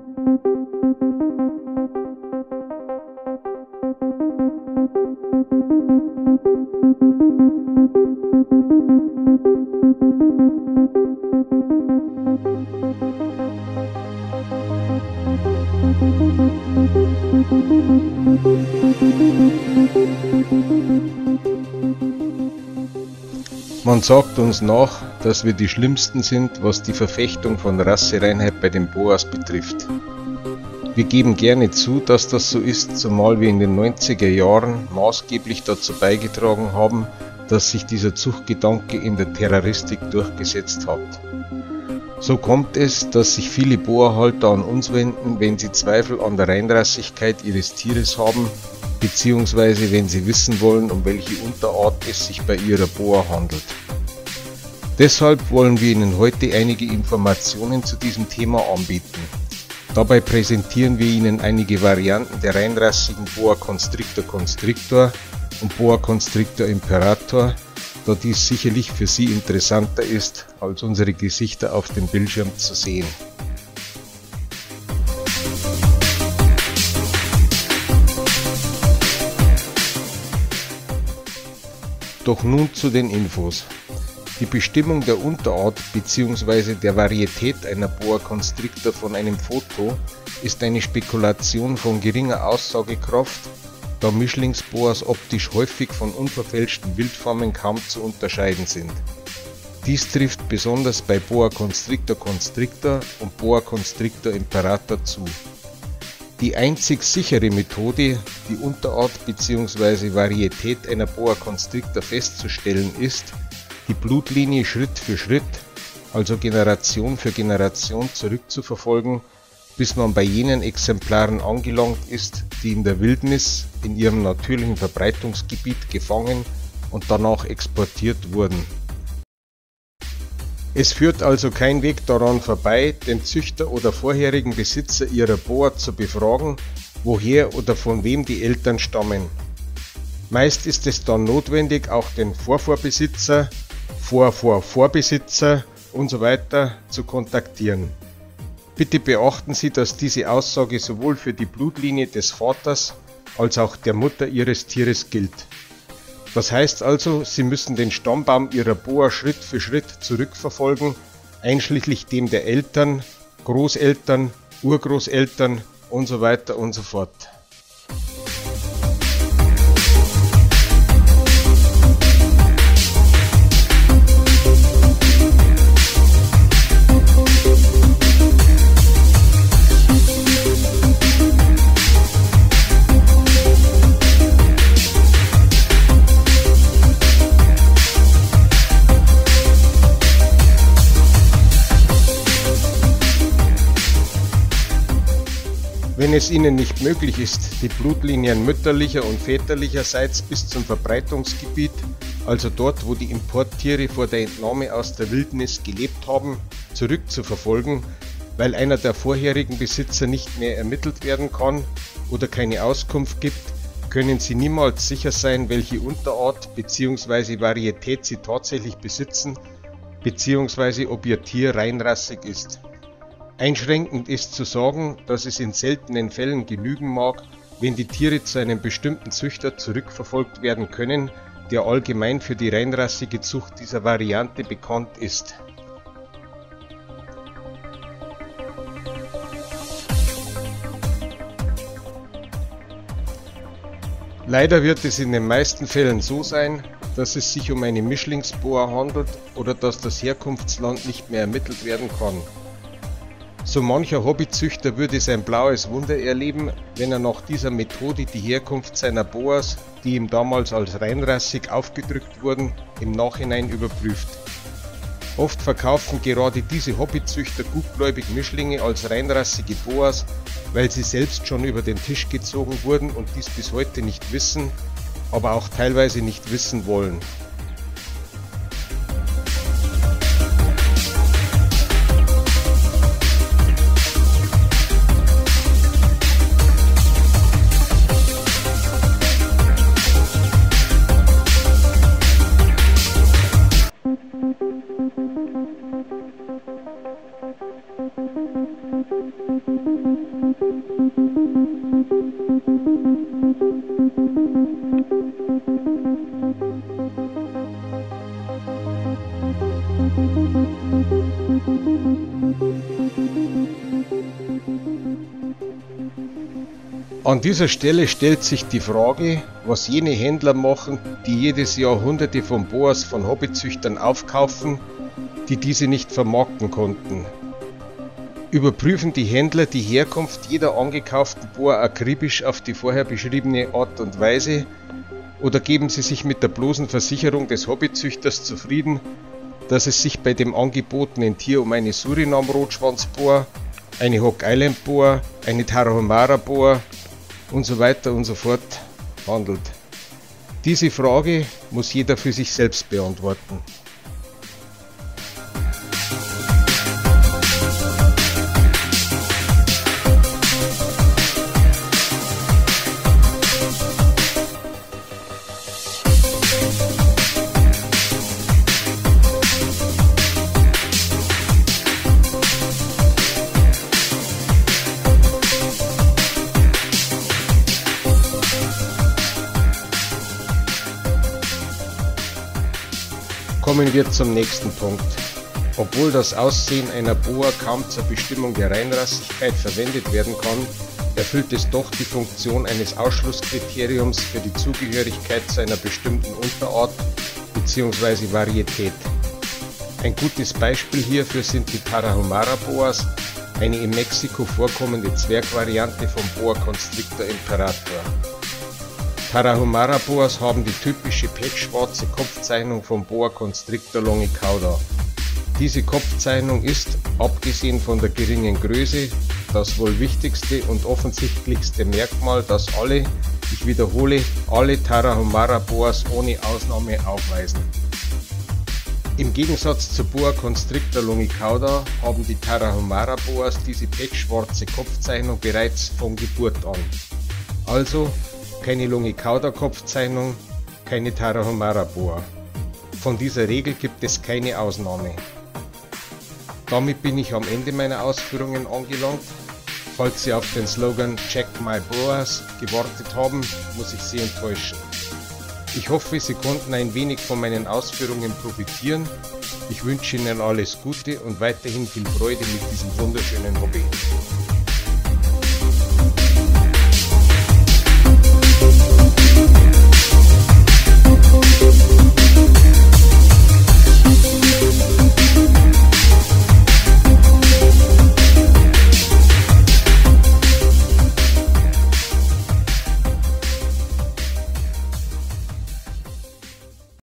Man sagt uns nach, dass wir die Schlimmsten sind, was die Verfechtung von Rassereinheit bei den Boas betrifft. Wir geben gerne zu, dass das so ist, zumal wir in den 90er Jahren maßgeblich dazu beigetragen haben, dass sich dieser Zuchtgedanke in der Terroristik durchgesetzt hat. So kommt es, dass sich viele Boahalter an uns wenden, wenn sie Zweifel an der Reinrassigkeit ihres Tieres haben, beziehungsweise wenn sie wissen wollen, um welche Unterart es sich bei ihrer Boa handelt. Deshalb wollen wir Ihnen heute einige Informationen zu diesem Thema anbieten. Dabei präsentieren wir Ihnen einige Varianten der reinrassigen Boa Constrictor Constrictor und Boa Constrictor Imperator, da dies sicherlich für Sie interessanter ist, als unsere Gesichter auf dem Bildschirm zu sehen. Doch nun zu den Infos. Die Bestimmung der Unterart bzw. der Varietät einer Boa Constrictor von einem Foto ist eine Spekulation von geringer Aussagekraft, da Mischlingsboas optisch häufig von unverfälschten Wildformen kaum zu unterscheiden sind. Dies trifft besonders bei Boa Constrictor Constrictor und Boa Constrictor Imperator zu. Die einzig sichere Methode, die Unterart bzw. Varietät einer Boa Constrictor festzustellen ist, die Blutlinie Schritt für Schritt, also Generation für Generation zurückzuverfolgen, bis man bei jenen Exemplaren angelangt ist, die in der Wildnis in ihrem natürlichen Verbreitungsgebiet gefangen und danach exportiert wurden. Es führt also kein Weg daran vorbei, den Züchter oder vorherigen Besitzer ihrer Boa zu befragen, woher oder von wem die Eltern stammen. Meist ist es dann notwendig, auch den Vorvorbesitzer, Vorvorbesitzer usw. zu kontaktieren. Bitte beachten Sie, dass diese Aussage sowohl für die Blutlinie des Vaters als auch der Mutter Ihres Tieres gilt. Das heißt also, Sie müssen den Stammbaum Ihrer Boa Schritt für Schritt zurückverfolgen, einschließlich dem der Eltern, Großeltern, Urgroßeltern usw. und so fort. Wenn es Ihnen nicht möglich ist, die Blutlinien mütterlicher und väterlicherseits bis zum Verbreitungsgebiet, also dort, wo die Importtiere vor der Entnahme aus der Wildnis gelebt haben, zurückzuverfolgen, weil einer der vorherigen Besitzer nicht mehr ermittelt werden kann oder keine Auskunft gibt, können Sie niemals sicher sein, welche Unterart bzw. Varietät Sie tatsächlich besitzen bzw. ob Ihr Tier reinrassig ist. Einschränkend ist zu sagen, dass es in seltenen Fällen genügen mag, wenn die Tiere zu einem bestimmten Züchter zurückverfolgt werden können, der allgemein für die reinrassige Zucht dieser Variante bekannt ist. Leider wird es in den meisten Fällen so sein, dass es sich um eine Mischlingsboa handelt oder dass das Herkunftsland nicht mehr ermittelt werden kann. So mancher Hobbyzüchter würde sein blaues Wunder erleben, wenn er nach dieser Methode die Herkunft seiner Boas, die ihm damals als reinrassig aufgedrückt wurden, im Nachhinein überprüft. Oft verkaufen gerade diese Hobbyzüchter gutgläubig Mischlinge als reinrassige Boas, weil sie selbst schon über den Tisch gezogen wurden und dies bis heute nicht wissen, aber auch teilweise nicht wissen wollen. An dieser Stelle stellt sich die Frage, was jene Händler machen, die jedes Jahr Hunderte von Boas von Hobbyzüchtern aufkaufen, die diese nicht vermarkten konnten. Überprüfen die Händler die Herkunft jeder angekauften Boa akribisch auf die vorher beschriebene Art und Weise oder geben sie sich mit der bloßen Versicherung des Hobbyzüchters zufrieden, dass es sich bei dem angebotenen Tier um eine Surinam-Rotschwanzboa, eine Hog Island Boa, eine Tarahumara Boa und so weiter und so fort handelt. Diese Frage muss jeder für sich selbst beantworten. Kommen wir zum nächsten Punkt. Obwohl das Aussehen einer Boa kaum zur Bestimmung der Reinrassigkeit verwendet werden kann, erfüllt es doch die Funktion eines Ausschlusskriteriums für die Zugehörigkeit zu einer bestimmten Unterart bzw. Varietät. Ein gutes Beispiel hierfür sind die Tarahumara Boas, eine in Mexiko vorkommende Zwergvariante vom Boa Constrictor Imperator. Tarahumara Boas haben die typische pechschwarze Kopfzeichnung vom Boa Constrictor Longicauda. Diese Kopfzeichnung ist, abgesehen von der geringen Größe, das wohl wichtigste und offensichtlichste Merkmal, das alle, ich wiederhole, alle Tarahumara Boas ohne Ausnahme aufweisen. Im Gegensatz zur Boa Constrictor Longicauda haben die Tarahumara Boas diese pechschwarze Kopfzeichnung bereits von Geburt an. Also keine Longicauda-Kopfzeichnung, keine Tarahumara Boa. Von dieser Regel gibt es keine Ausnahme. Damit bin ich am Ende meiner Ausführungen angelangt. Falls Sie auf den Slogan Check My Boas gewartet haben, muss ich Sie enttäuschen. Ich hoffe, Sie konnten ein wenig von meinen Ausführungen profitieren. Ich wünsche Ihnen alles Gute und weiterhin viel Freude mit diesem wunderschönen Hobby.